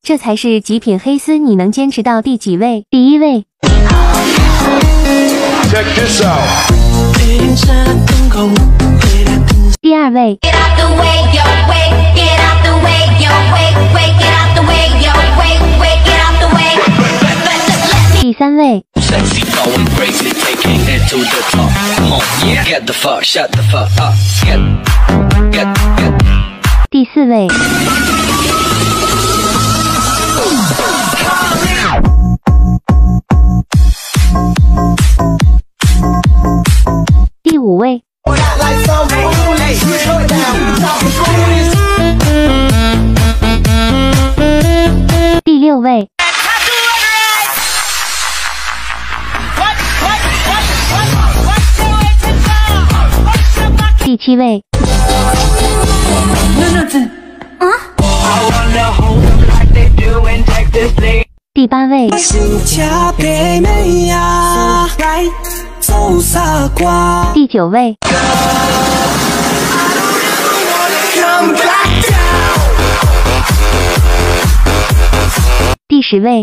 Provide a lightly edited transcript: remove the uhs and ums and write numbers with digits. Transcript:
这才是极品黑丝，你能坚持到第几位？第1位。 Check this out. 第2位。第3位。第4位。第5位。第6位。第7位。第8位。第9位。第10位。